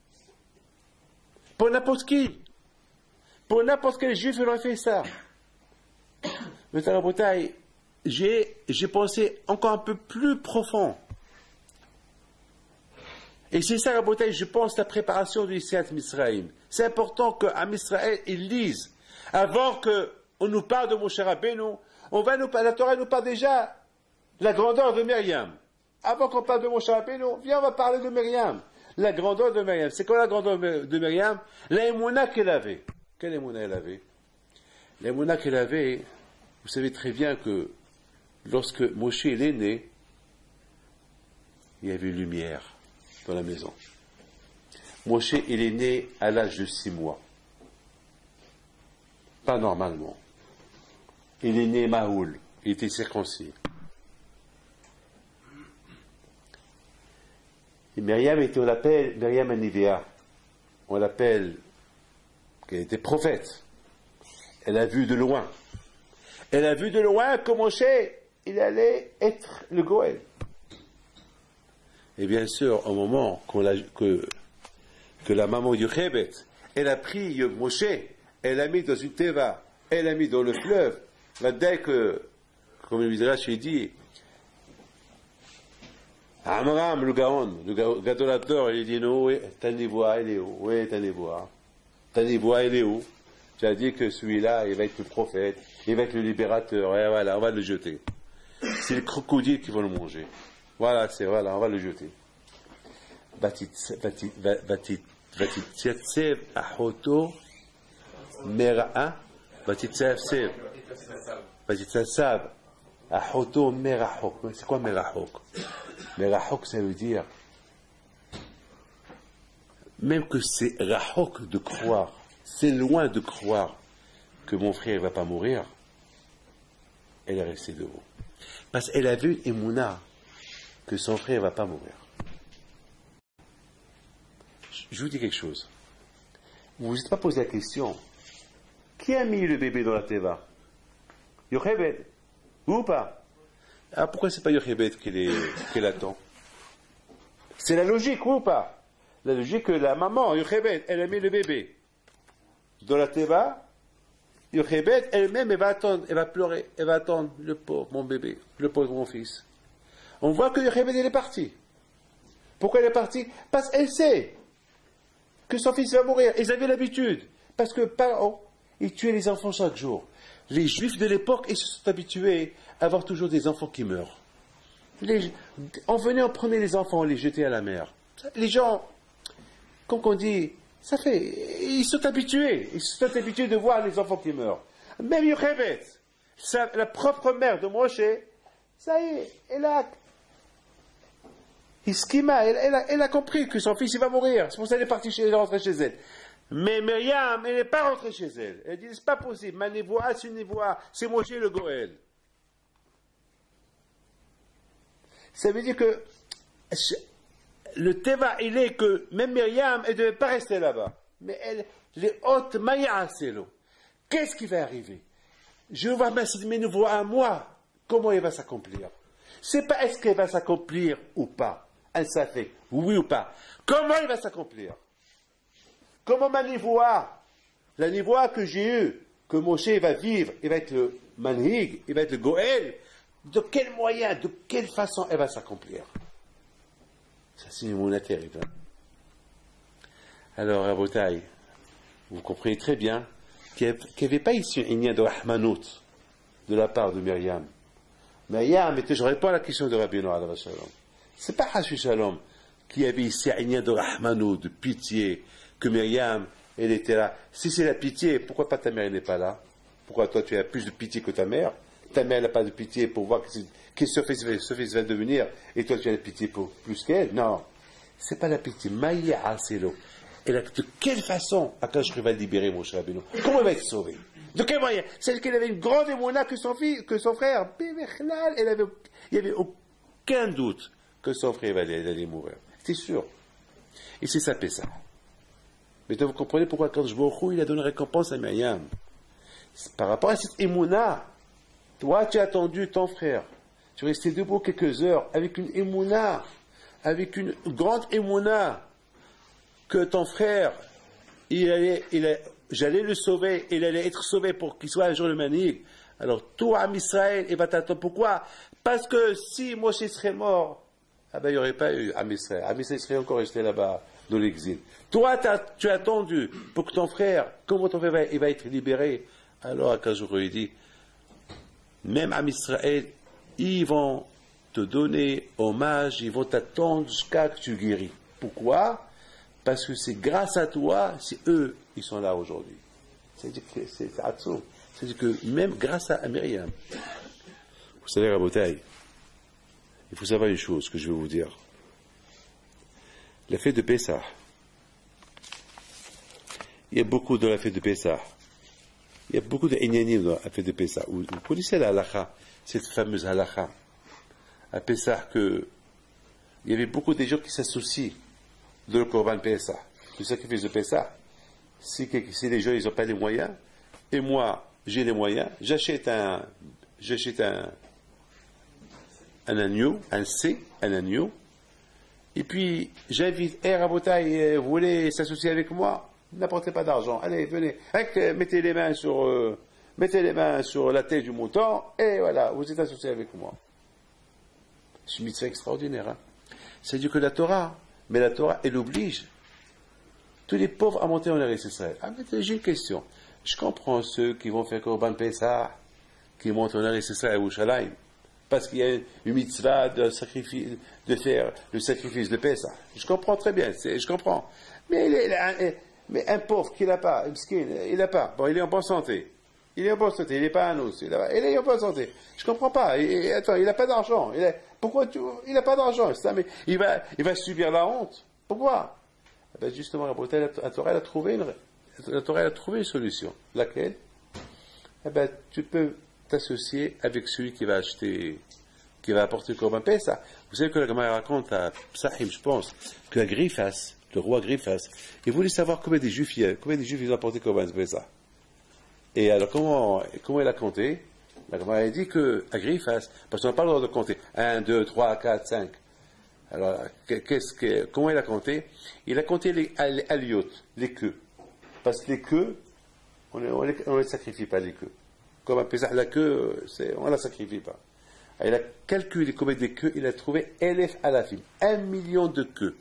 Pour n'importe qui. Pour n'importe quel juif, elle aurait fait ça. Mais j'ai, j'ai pensé encore un peu plus profond. Et c'est ça, Rabotai, je pense, la préparation du Yetziat Mitzrayim. C'est important qu'à Israël, ils lisent. Avant que on nous parle de Moshe Rabbeinu, on va nous, la Torah nous parle déjà de la grandeur de Myriam. Avant qu'on parle de Moshe Rabbeinu, viens, on va parler de Myriam. La grandeur de Myriam. C'est quoi la grandeur de Myriam? La émouna qu'elle avait. Quelle émouna elle avait? L'émouna qu'elle avait, vous savez très bien que lorsque Moshe est né, il y avait une lumière dans la maison. Moshe, il est né à l'âge de six mois. Pas normalement. Il est né Mahoul, il était circoncis. Et Myriam était, on l'appelle Myriam Anivea. On l'appelle qu'elle était prophète. Elle a vu de loin. Elle a vu de loin que Moshe, il allait être le Goël. Et bien sûr, au moment qu'on l'a, que, que la maman Yochebet, elle a pris Moshe, elle l'a mis dans une teva, elle l'a mis dans le fleuve. Là, dès que, comme le Midrash dit, Amram, le Gaon, le Gadolator, il dit non, oui, ta névoie, elle est où? Oui, ta névoie. Ta névoie, elle est où? Tu as dit que celui-là, il va être le prophète, il va être le libérateur, et voilà, on va le jeter. C'est les crocodiles qui vont le manger. Voilà, c'est voilà, on va le jeter. Vatitsev ahoto mera'a, vatitsev, vatitsev ahoto merahok. C'est quoi merahok? Merahok, ça veut dire même que c'est rahok de croire, c'est loin de croire que mon frère ne va pas mourir. Elle est restée debout. Parce qu'elle a vu Emouna que son frère ne va pas mourir. Je vous dis quelque chose. Vous ne vous êtes pas posé la question. Qui a mis le bébé dans la teva? Yochebed. ou pas? Ah, pourquoi c'est pas Yochebed qu'elle attend? C'est la logique, ou pas? La logique que la maman, Yochebed, elle a mis le bébé dans la teva. Yochebed, elle-même, elle va attendre, elle va pleurer, elle va attendre le pauvre, mon bébé, le pauvre, mon fils. On voit que Yochebed, elle est partie. Pourquoi elle est partie? Parce qu'elle sait que son fils va mourir. Ils avaient l'habitude. Parce que parents, ils tuaient les enfants chaque jour. Les Juifs de l'époque, ils se sont habitués à avoir toujours des enfants qui meurent. Les, on venait, on prenait les enfants, on les jetait à la mer. Les gens, comme on dit, ça fait, ils sont habitués. Ils sont habitués de voir les enfants qui meurent. Même Yochebed, la propre mère de Moshe, ça y est, elle a, Iskima, elle, elle, a, elle a compris que son fils il va mourir. C'est pour ça qu'elle est partie chez elle, rentrée chez elle. Mais Myriam, elle n'est pas rentrée chez elle. Elle dit, c'est pas possible. Ma névoie, c'est une névoie. C'est Moshe le Goël. Ça veut dire que le Teva, il est que même Myriam, elle ne devait pas rester là-bas. Mais elle, les hautes Maya Selo. Qu'est-ce qui va arriver? Je vais voir mes névoies à moi. Comment elle va s'accomplir? C'est pas est-ce qu'elle va s'accomplir ou pas. Elle s'a fait, oui ou pas. Comment elle va s'accomplir? Comment ma névoie, la névoie que j'ai eue, que Moshe va vivre, il va être le manhig, il va être le goël, de quel moyen, de quelle façon elle va s'accomplir? Ça, c'est une mouna terrible. Alors, Rabotai, vous comprenez très bien qu'il n'y avait pas ici un lien de rahmanout de la part de Myriam. Myriam, mais je réponds à la question de Rabbi Noah, c'est pas Hashu Shalom qui avait ici un lien de rahmanout, de pitié, que Myriam, elle était là. Si c'est la pitié, pourquoi pas ta mère n'est pas là? Pourquoi toi tu as plus de pitié que ta mère? Ta mère n'a pas de pitié pour voir qu'est-ce que ce fils, ce fils va devenir, et toi tu as de pitié pour plus qu'elle? Non, c'est pas la pitié. Maïa Aselo. Et là, de quelle façon Akash va libérer Moshe Rabbeinu? Comment il va être sauvé? De quel moyen? C'est qu'elle avait une grande émouna que son fils, que son frère. Elle avait, il n'y avait aucun doute que son frère allait, allait mourir. C'était sûr. Et c'est ça, Pessah. Mais vous comprenez pourquoi quand je vois il a donné récompense à Myriam. Par rapport à cette émouna, toi tu as attendu ton frère. Tu es resté debout quelques heures avec une émouna, avec une grande émouna, que ton frère, il allait, il allait, j'allais le sauver, il allait être sauvé pour qu'il soit un jour le manig. Alors toi, Am Israël, il va t'attendre. Pourquoi? Parce que si Moshe serait mort, ah ben il n'y aurait pas eu Am Israël. Am Israël serait encore resté là-bas dans l'exil. Toi, tu as attendu pour que ton frère, comment ton frère va, il va être libéré? Alors, Akajour il dit, même Am Israël, ils vont te donner hommage, ils vont t'attendre jusqu'à ce que tu guéris. Pourquoi? Parce que c'est grâce à toi, c'est eux, ils sont là aujourd'hui. C'est-à-dire que c'est Atsoum. C'est-à-dire que même grâce à Myriam. Vous savez, Rabotai, il faut savoir une chose que je vais vous dire. La fête de Pessah, il y a beaucoup dans la fête de Pessah. Il y a beaucoup de Inyanim dans la fête de Pessah. Vous, vous connaissez la halakha, cette fameuse halakha, à Pessah, que il y avait beaucoup de gens qui s'associent de le Korban Pessah, le sacrifice de Pessah. Si, si les gens ils n'ont pas les moyens, et moi j'ai les moyens, j'achète un, j'achète un, un agneau, un C, un agneau, et puis j'invite, hé hey, Rabotai, vous voulez s'associer avec moi? N'apportez pas d'argent, allez, venez, mettez les mains sur, euh, mettez les mains sur la tête du mouton, et voilà, vous êtes associés avec moi. C'est une mitzvah extraordinaire, hein. C'est-à-dire que la Torah, mais la Torah, elle oblige tous les pauvres à monter en Eretz Israël. Ah, mais j'ai une question. Je comprends ceux qui vont faire Korban Pessah, qui montent en Eretz Israël à Yerushalayim, parce qu'il y a une mitzvah de, sacrifice, de faire le sacrifice de Pessah. Je comprends très bien, je comprends. Mais, il est, il est, mais un pauvre qui n'a pas, il n'a pas, bon, il est en bonne santé. Il est en bonne santé, il n'est pas un os, il, il est en bonne santé. Je ne comprends pas. Il, attends, il n'a pas d'argent. Il est, pourquoi tu, il n'a pas d'argent, ça, mais il va, il va subir la honte. Pourquoi? Eh ben justement, la, la Torah a trouvé une, la Torah a trouvé une solution. Laquelle? Eh ben, tu peux t'associer avec celui qui va acheter, qui va apporter le Korban Pessah. Vous savez que la Gemara raconte à Psachim, je pense, que Griphas, le roi Griphas, il voulait savoir combien des Juifs, combien des Juifs ils ont apporté le Korban Pessah. Et alors, comment, comment il a compté? La Gemara a dit que, à Griffas, parce qu'on n'a pas le droit de compter. un, deux, trois, quatre, cinq. Alors, qu'est-ce que, comment il a compté? Il a compté les, les aliotes, les queues. Parce que les queues, on ne les, les sacrifie pas, les queues. Comme un Pesach, la queue, c'est, on ne la sacrifie pas. Alors, il a calculé combien de queues, il a trouvé Elef Alafim, un million de queues.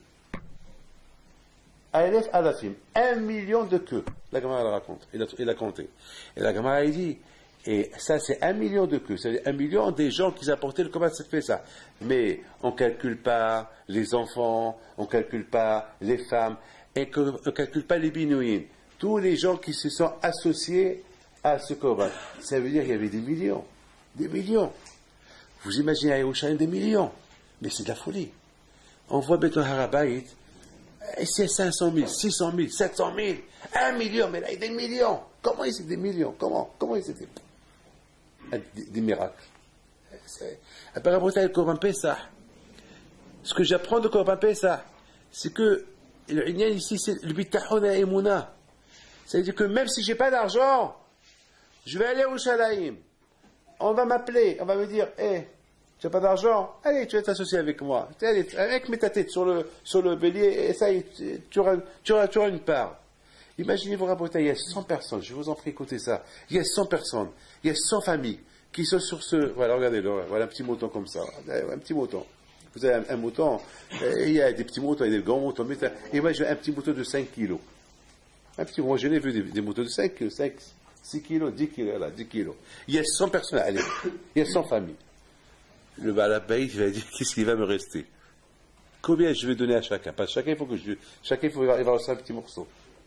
Elef Alafim, un million de queues. La Gemara la raconte, il a, il a compté. Et la Gemara a dit, et ça c'est un million de queues, c'est-à-dire un million des gens qui apportaient le combat, ça fait ça. Mais on ne calcule pas les enfants, on ne calcule pas les femmes, et on ne calcule pas les binouïnes. Tous les gens qui se sont associés à ce combat. Ça veut dire qu'il y avait des millions. Des millions. Vous imaginez à Yerushalayim des millions. Mais c'est de la folie. On voit Beton Harabait, et c'est cinq cent mille, six cent mille, sept cent mille, un million, mais là, il y a des millions. Comment il y a des millions? Comment? Comment il y a des, des, des miracles? Après, après, le Corban Pessah. Ce que j'apprends de Corban Pessah, c'est que le Inyan ici, c'est le Bitachon et Emouna. C'est-à-dire que même si je n'ai pas d'argent, je vais aller au Yerushalayim. On va m'appeler, on va me dire, hé, hey, tu n'as pas d'argent? Allez, tu vas t'associer avec moi. Allez, avec mets ta tête sur le, sur le bélier, et ça y est, tu auras, tu auras, tu auras une part. Imaginez-vous, Rabotai, il y a cent personnes, je vous en prie, écoutez ça. Il y a cent personnes, il y a cent familles qui sont sur ce. Voilà, regardez-le, voilà un petit mouton comme ça. Un petit mouton. Vous avez un, un mouton, il y a des petits moutons, il y a des grands moutons. Et moi, j'ai un petit mouton de cinq kilos. Un petit, moi, je l'ai vu, des, des moutons de cinq, cinq, six kilos, dix kilos, là, dix kilos. Il y a cent personnes à aller. Il y a cent familles. Le Balabait, il va dire qu'est-ce qui va me rester. Combien je vais donner à chacun? Parce que chacun, il faut que je. Chacun, il faut il va recevoir un petit morceau.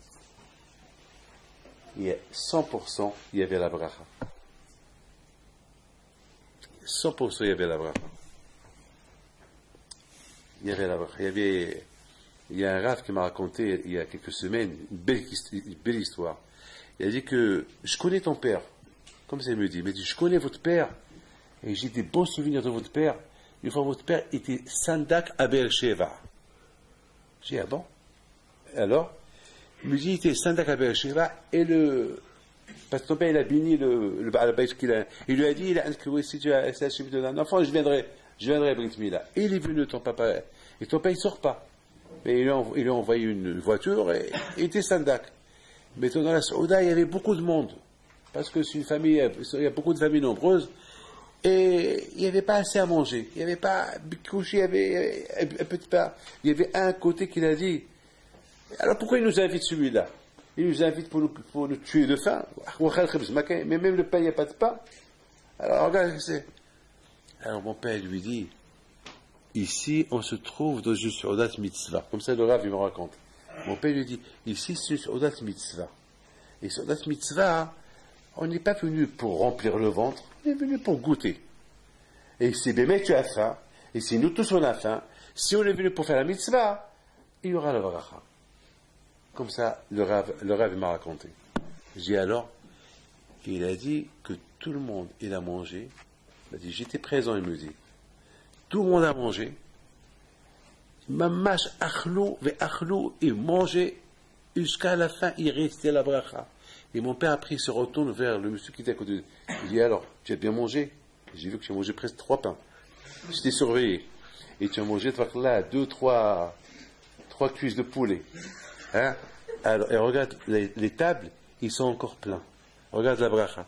Il y a cent pour cent, il y avait la bracha. cent pour cent, il y avait la bracha. Il y avait la bracha. Il y avait. Il y a un raf qui m'a raconté il y a quelques semaines une belle, une belle histoire. Il a dit que je connais ton père. Comme ça, il me dit. Il m'a dit, je connais votre père. Et j'ai des bons souvenirs de votre père. Une fois, votre père était Sandak à Beersheva. J'ai dit, ah bon? Alors, il me dit, il était Sandak à Beersheva, et le. Parce que ton père, il a béni le, le Baalabait qu'il a. Il lui a dit, il a inscrit, si tu as essayé un enfant, je viendrai, je viendrai à Brit Mila. Et il est venu, ton papa. Et ton père, il ne sort pas. Mais il lui a, il lui a envoyé une voiture, et il était Sandak. Mais dans la Saouda, il y avait beaucoup de monde. Parce que c'est une famille, il y a beaucoup de familles nombreuses. Et il n'y avait pas assez à manger. Il n'y avait pas couché, il y avait un petit pas. Il y avait un côté qu'il a dit. Alors pourquoi il nous invite celui-là? Il nous invite pour nous, pour nous tuer de faim. Mais même le pain, il n'y a pas de pain. Alors regarde, c'est. Alors mon père lui dit, ici on se trouve dans une Seudat Mitzvah. Comme ça le Rav il me raconte. Mon père lui dit, ici c'est une Seudat Mitzvah. Et Seudat Mitzvah, on n'est pas venu pour remplir le ventre. On est venu pour goûter. Et si bébé tu as faim, et si nous tous on a faim, si on est venu pour faire la mitzvah, il y aura le bracha. Comme ça, le Rav, le Rav m'a raconté. J'ai alors, il a dit que tout le monde, il a mangé. Il a dit, j'étais présent, il me dit. Tout le monde a mangé. Mamash achlou ve achlou, il mangeait jusqu'à la fin, il restait la bracha. Et mon père après il se retourne vers le monsieur qui était à côté. Il dit alors, tu as bien mangé? J'ai vu que tu as mangé presque trois pains. Je t'ai surveillé. Et tu as mangé là deux, trois, trois cuisses de poulet. Hein? Alors, et regarde, les, les tables, ils sont encore pleins. Regarde la bracha.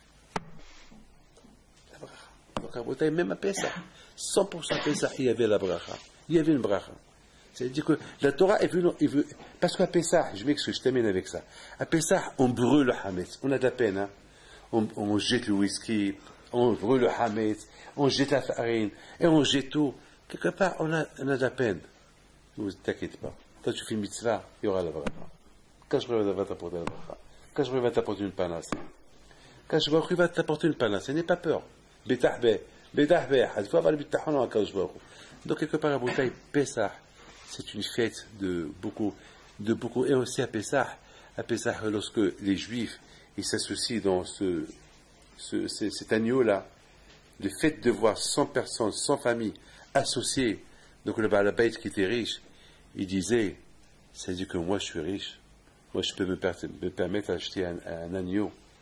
La bracha. Donc, même à Pessah, cent pour cent Pessah, il y avait la bracha. Il y avait une bracha. C'est-à-dire que la Torah est venue, est venue parce qu'à Pessah, je m'excuse, je termine avec ça. À Pessah, on brûle le Hametz. On a de la peine, hein. On, on jette le whisky, on brûle le Hametz, on jette la farine, et on jette tout. Quelque part, on a, on a de la peine. Ne t'inquiète pas. Quand tu fais une mitzvah, il y aura la bracha. Quand je va t'apporter la bracha. Quand je va t'apporter une panasse. Quand je va t'apporter une panasse, n'aie pas peur. Betahbe, betahbe, il faut avoir le betahon à quand je vais. Donc, quelque part, à Boutaï, Pessah, c'est une fête de beaucoup, de beaucoup, et aussi à Pessah, à Pessah, lorsque les Juifs, ils s'associent dans ce, ce, ce cet agneau-là, le fait de voir cent personnes, cent familles associées, donc le Baal Beit qui était riche, il disait, ça dit que moi je suis riche, moi je peux me, per me permettre d'acheter un, un agneau,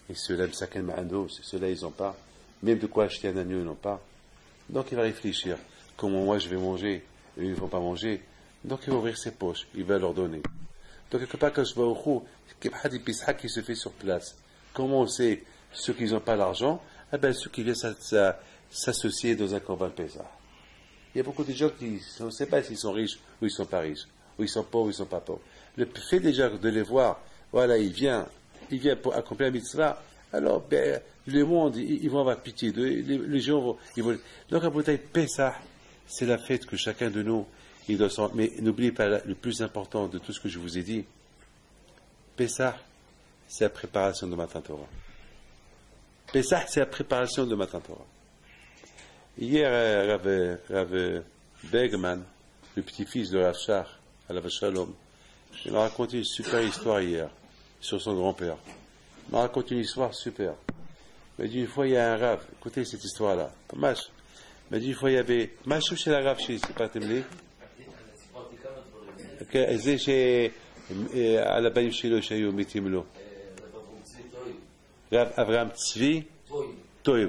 et ceux-là, ceux-là, ils n'ont pas. Même de quoi acheter un agneau, ils n'ont pas. Donc il va réfléchir. Comment moi je vais manger, eux ils ne vont pas manger. Donc il va ouvrir ses poches, il va leur donner. Donc quelque part, quand je vois au chou, il y a des pisha qui se fait sur place. Comment on sait ceux qui n'ont pas l'argent? Eh bien, ceux qui viennent s'associer dans un corban Pessah. Il y a beaucoup de gens qui, on ne sait pas s'ils sont riches ou ils ne sont pas riches, ou ils sont pauvres ou ils ne sont pas pauvres. Le fait déjà de les voir, voilà, il vient, il vient pour accomplir la mitzvah, alors ben, le monde, ils, ils vont avoir pitié d'eux, les, les gens vont, ils vont... Donc, à bouteille Pessah, c'est la fête que chacun de nous, il doit s'en... Mais n'oubliez pas le plus important de tout ce que je vous ai dit. Pessah, c'est la préparation de Matan Torah. Pessah, c'est la préparation de Matan Torah. Hier, Rav, Rav Begman, le petit-fils de Rav Shach, Alav Shalom, il m'a raconté une super histoire hier sur son grand-père. Il m'a raconté une histoire super. Il m'a dit une fois, il y a un Rav, écoutez cette histoire-là. Mach. Il m'a dit une fois, il y avait. Mach, c'est la Rav chez, c'est pas Temlé. זה שעל הבנים שלו שהיו מתים לו. רב אברהם צבי טויב.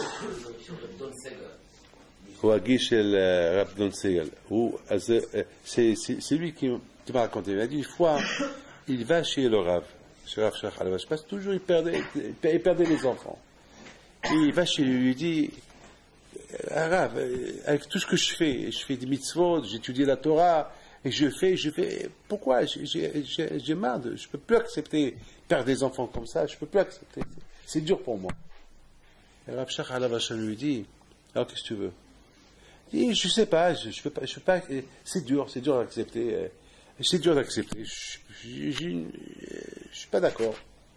הוא הגיש של רב דון סגל. C'est lui qui m'a raconté. Il m'a dit une fois, il va chez le Rav, chez Rav Shach Alav Shach, toujours il perdait, il perdait les enfants. Et il va chez lui, il lui dit, Rav, avec tout ce que je fais, je fais des mitzvot, j'étudie la Torah, et je fais, je fais, pourquoi j'ai marre de, je ne peux plus accepter perdre des enfants comme ça, je ne peux plus accepter, c'est dur pour moi. Et Rav Shach Alav Shach lui dit, alors qu'est-ce que tu veux? Il dit, je ne sais pas, je ne peux pas, je peux pas, c'est dur, c'est dur d'accepter, c'est dur d'accepter, je ne suis pas d'accord.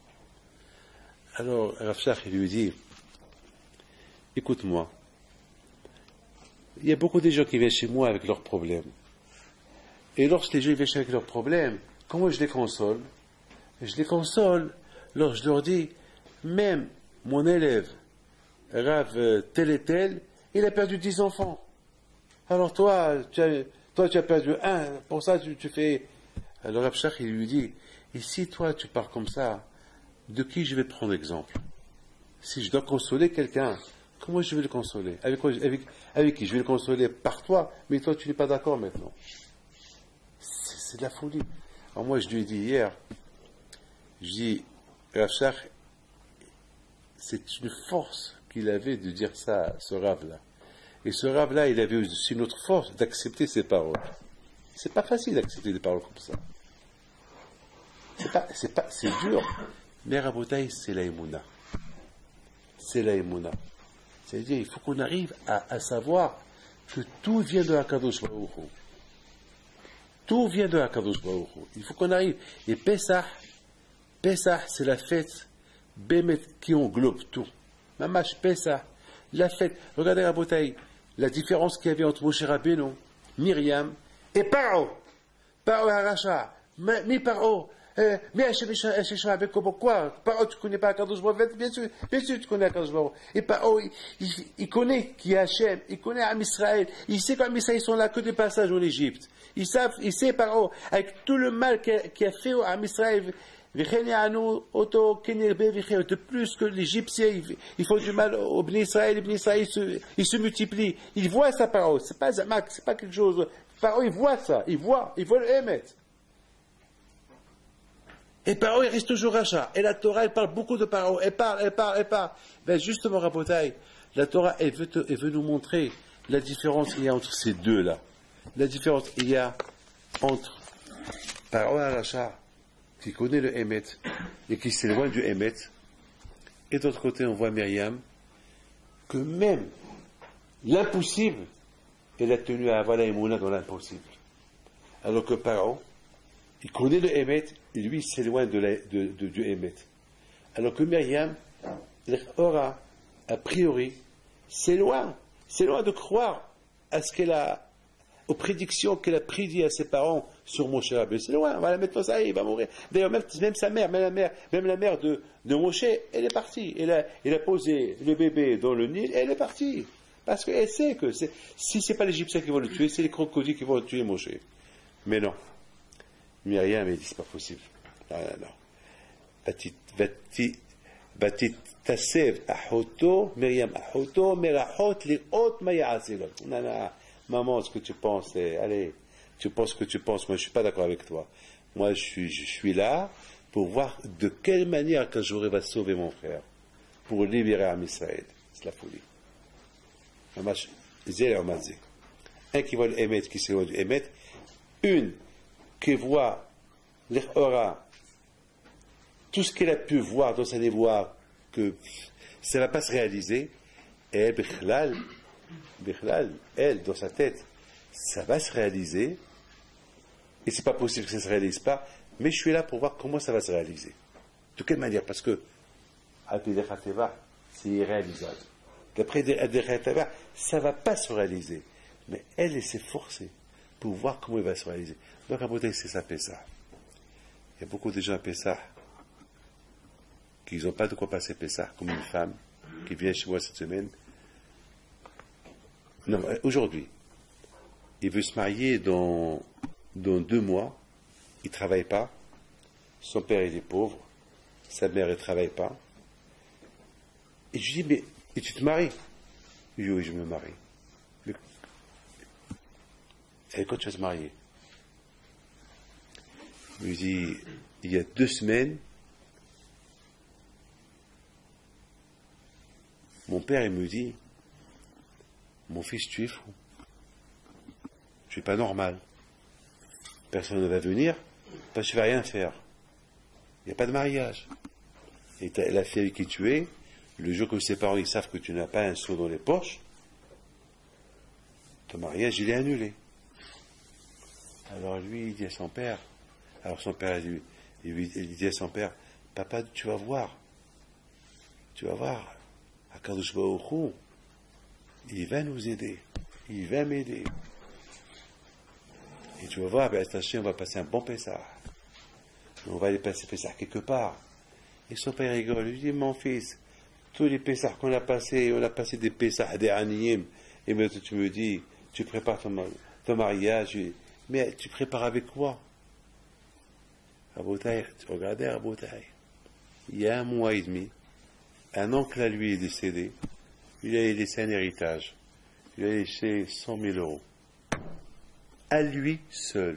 Alors Rav Shach il lui dit, écoute-moi, il y a beaucoup de gens qui viennent chez moi avec leurs problèmes. Et lorsque les gens viennent avec leurs problèmes, comment je les console? Je les console lorsque je leur dis, même mon élève, Rav tel et tel, il a perdu dix enfants. Alors toi, tu as, toi, tu as perdu un, pour ça tu, tu fais... Alors Rav Shach, il lui dit, et si toi tu pars comme ça, de qui je vais prendre exemple? Si je dois consoler quelqu'un, comment je vais le consoler? Avec, quoi, avec, avec qui? Je vais le consoler par toi, mais toi tu n'es pas d'accord maintenant. C'est de la folie. Alors moi je lui ai dit hier, je dis, Rav Shach, c'est une force qu'il avait de dire ça à ce Rav-là. Et ce Rav-là, il avait aussi une autre force d'accepter ses paroles. C'est pas facile d'accepter des paroles comme ça. C'est pas, c'est pas, c'est dur. Mais Rabotai, c'est la Emouna. C'est la Emouna. C'est-à-dire, il faut qu'on arrive à, à savoir que tout vient de Hakadosh Baruch Hu. Tout vient de Hakadosh Baruch Hu. Il faut qu'on arrive. Et Pessah, Pessah, c'est la fête Bémet qui englobe tout. Mamash Pessah, la fête. Regardez Rabotai, la différence qu'il y avait entre Moshe Rabbeinu, Myriam et Paro. Paro Haracha. Mais Paro, mais Hachem avec quoi? Paro, tu ne connais pas Hakadosh Baruch Hu? Bien sûr, bien sûr, tu connais Hakadosh Baruch Hu. Et Paro, il, il, il connaît qui est Hachem, il connaît Am Israël, il sait qu'Am Israël, ils sont là que des passages en Égypte. Ils savent, il sait Paro, avec tout le mal qu'il a, qu'il a fait à Am Israël, de plus que l'Égyptien, ils font du mal au Bnei Israël, les Bnei Israël, ils se, ils se multiplient. Ils voient sa parole, c'est pas Zamak, c'est pas quelque chose. Parole, ils voient ça, ils voient, ils voient le Hémet. Et parole, il reste toujours rachat. Et la Torah, elle parle beaucoup de paroles, elle parle, elle parle, elle parle. Ben justement, Rabotai, la Torah, elle veut, te, elle veut nous montrer la différence qu'il y a entre ces deux-là. La différence qu'il y a entre parole et rachat, qui connaît le Hémet et qui s'éloigne du Hémet. Et d'autre côté, on voit Myriam que même l'impossible, elle a tenu à avoir la Emouna dans l'impossible. Alors que Paro, il connaît le Hémet et lui s'éloigne de la, de, de, du Hémet. Alors que Myriam, aura, a priori, s'éloigne, s'éloigne de croire à ce qu'elle a, aux prédictions qu'elle a prédit à ses parents sur Moshe Rabbeinu. C'est loin, on va la mettre ça, il va mourir. D'ailleurs, même, même sa mère, même la mère, même la mère de, de Moshe, elle est partie. Elle a, elle a posé le bébé dans le Nil, et elle est partie. Parce qu'elle sait que c'est, si ce n'est pas l'Égyptien qui va le tuer, c'est les crocodiles qui vont tuer Moshe. Mais non. Myriam, elle dit, c'est pas possible. Non, non, non. Vati, vati, Batit tasev ahoto, Myriam ahoto, merachot liot mayazilot. Maman, ce que tu penses, allez, tu penses ce que tu penses, moi je ne suis pas d'accord avec toi. Moi je suis, je suis là pour voir de quelle manière qu'un jour il va sauver mon frère, pour libérer Am Israël. C'est la folie. Un qui voit l'émettre, qui s'éloigne du émettre, une qui voit l'Echora, tout ce qu'elle a pu voir dans sa dévoire, que ça ne va pas se réaliser, et elle, Bichlal, Bichlal, elle, dans sa tête, ça va se réaliser, et c'est pas possible que ça ne se réalise pas, mais je suis là pour voir comment ça va se réaliser. De quelle manière? Parce que, c'est irréalisable. D'après Adéchateva, ça ne va pas se réaliser. Mais elle, elle s'est forcée pour voir comment il va se réaliser. Donc, à Bouteille, c'est ça, Pessah. Il y a beaucoup de gens à Pessah qui n'ont pas de quoi passer Pessah, comme une femme qui vient chez moi cette semaine. Non, aujourd'hui, il veut se marier dans, dans deux mois. Il ne travaille pas. Son père, il est pauvre. Sa mère, elle ne travaille pas. Et je lui dis, mais et tu te maries? Il dit, oui, je me marie. Mais, et quand tu vas te marier? Il lui dit, il y a deux semaines, mon père, il me dit, mon fils, tu es fou. Tu n'es pas normal. Personne ne va venir, parce que tu ne vas rien faire. Il n'y a pas de mariage. Et la fille avec qui tu es, le jour que ses parents ils savent que tu n'as pas un sou dans les poches, ton mariage il est annulé. Alors lui il dit à son père, alors son père lui, il, lui, il dit à son père, papa tu vas voir, tu vas voir, Akadosh Baruch Hu, il va nous aider, il va m'aider. Et tu vas voir, ben, on va passer un bon Pessah. On va aller passer Pessah quelque part. Et son père rigole, lui dit, mon fils, tous les Pessah qu'on a passés, on a passé des Pessah, des Aniyim, et maintenant tu me dis, tu prépares ton, ton mariage, mais tu prépares avec quoi? Rabotaï, tu regardais Rabotaï, il y a un mois et demi, un oncle à lui est décédé, il lui a laissé un héritage, il lui a laissé cent mille euros, à lui seul.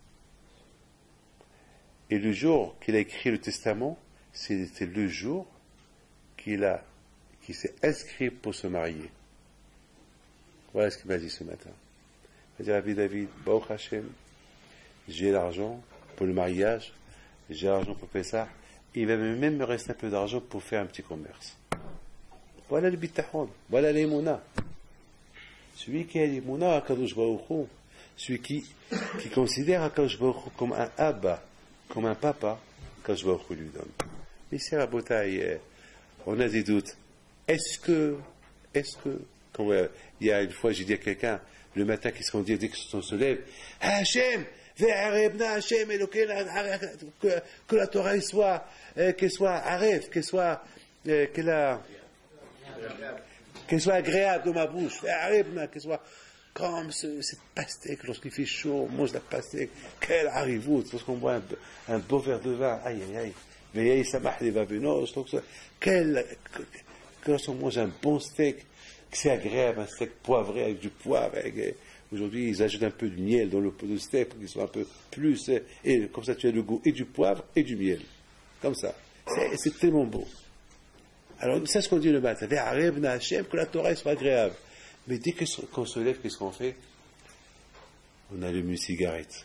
Et le jour qu'il a écrit le testament, c'était le jour qu'il a, qu'il s'est inscrit pour se marier. Voilà ce qu'il m'a dit ce matin. Il m'a dit, Rabbi David, Baruch Hashem, j'ai l'argent pour le mariage, j'ai l'argent pour faire ça, il va même me rester un peu d'argent pour faire un petit commerce. Voilà le bitachon, voilà l'émouna. Celui qui a l'émouna, Akadosh Baruch Hu, celui qui, qui considère Akadosh Baruch Hu comme un abba, comme un papa, Akadosh Baruch Hu lui donne. Ici, à Botaï, on a des doutes. Est-ce que, est-ce que, quand, euh, il y a une fois, j'ai dit à quelqu'un, le matin, qu'est-ce qu'on dit dès qu'on se lève? Hachem, ve'arebna Hachem, et que, que la Torah soit, euh, qu'elle soit aref, qu'elle soit, euh, qu'elle a, qu'elle soit agréable dans ma bouche, ve'arebna, qu'elle soit, comme ce, cette pastèque, lorsqu'il fait chaud, on mange la pastèque, quelle arrivoute, lorsqu'on boit un, un beau verre de vin, aïe, aïe, aïe. Veillez, ça marche les vavenos, donc ça, quel, que lorsqu'on mange un bon steak, que c'est agréable, un steak poivré avec du poivre, avec, aujourd'hui ils ajoutent un peu de miel dans le pot de steak pour qu'il soit un peu plus, et comme ça tu as le goût et du poivre et du miel, comme ça, c'est, c'est tellement beau. Alors c'est ce qu'on dit le matin, que la Torah soit agréable, mais dès qu'on se lève, qu'est-ce qu'on fait? On allume une cigarette,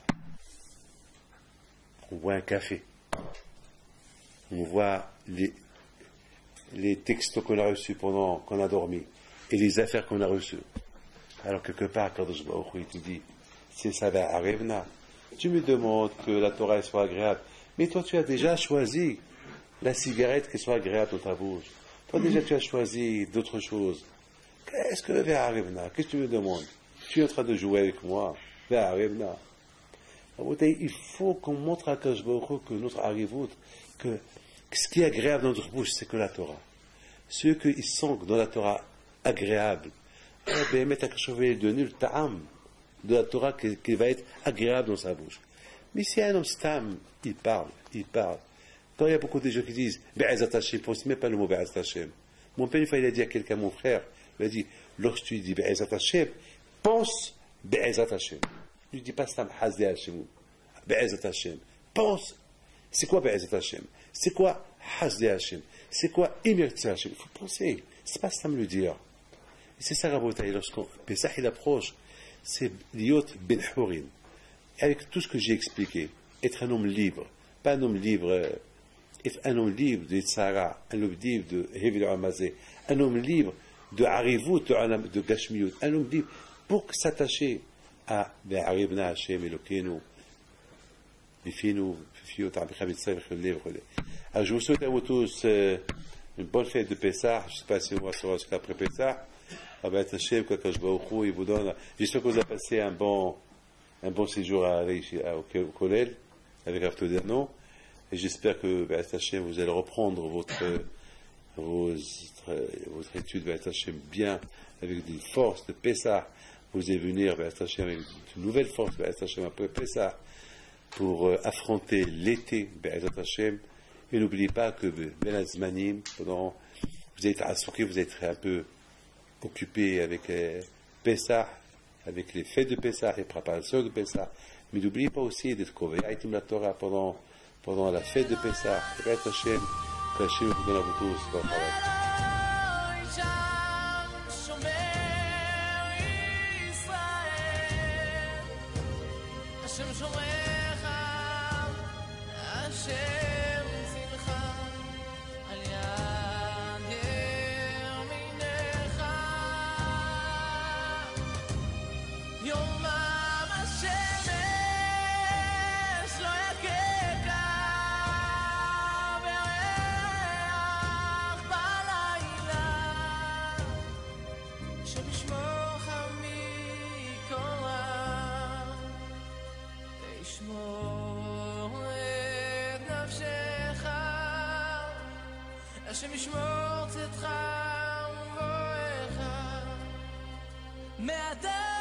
on boit un café, on voit les, les textos qu'on a reçus pendant qu'on a dormi et les affaires qu'on a reçues. Alors quelque part, Kadosh Baruch Hu te dit, c'est ça va arriver. Tu me demandes que la Torah soit agréable, mais toi tu as déjà choisi la cigarette qui soit agréable dans ta bouche. Toi déjà tu as choisi d'autres choses. Qu'est-ce que va arriver? Qu'est-ce que tu me demandes? Tu es en train de jouer avec moi. Va arriver. Il faut qu'on montre à Kadosh Baruch Hu que notre arrivout, que ce qui est agréable dans notre bouche, c'est que la Torah. Ceux qui sont dans la Torah agréable, eh bien, mettre à quelque chose de donner le ta'am de la Torah qui, qui va être agréable dans sa bouche. Mais si un homme stam, il parle, il parle, Quand il y a beaucoup de gens qui disent Be'ezat Hashem, ne pense même pas le mot Be'ezat Hashem. Mon père, une fois, il a dit à quelqu'un, mon frère, il a dit, lorsque tu dis Be'ezat Hashem, pense Be'ezat Hashem. Ne dis pas Sam Hazde Hashem. Be'ezat Hashem. Pense. C'est quoi Be'ezat Hashem? C'est quoi Hazde Hashem? C'est quoi Imirti Hashem? Il faut penser. C'est pas Sam le dire. Et c'est ça, Rabotaï, lorsqu'on Pesach il approche, c'est Liot Ben Hurim. Avec tout ce que j'ai expliqué, être un homme libre, pas un homme libre, euh, être un homme libre de Tzara, un homme libre de Hevil Amazé, un homme libre de Harivut, de, de Gashmiut, un homme libre pour s'attacher à Be'aribna Hashem Elokeinu, Bifinu, Fifiot, Abicha Mitzvah, Vechelev, Alors je vous souhaite à vous tous euh, une bonne fête de Pessah. Je ne sais pas si on va se voir jusqu'après Pessah. Abat Hashem, Kakash Baruch Hu, il vous donne. J'espère que vous avez passé un bon, un bon séjour à, à, au Kollel avec Rav Todano. Et j'espère que Abat Hashem, vous allez reprendre votre, vos, votre étude Abat Hashem bien, avec des forces de Pessah. Vous allez venir Abat Hashem avec de nouvelles forces Abat Hashem après Pessah pour euh, affronter l'été Abat Hashem. Et n'oubliez pas que Ben Azmanim, pendant vous êtes assouké, vous êtes un peu occupé avec euh, Pessah, avec les fêtes de Pessah, les préparations de Pessah. Mais n'oubliez pas aussi d'être Kovayaitim la Torah pendant, pendant la fête de Pessah. Et B'ez Hashem, que Hashem vous donne à vous tous. Bon travail. השם ישמור צאתך ובואך מהדרך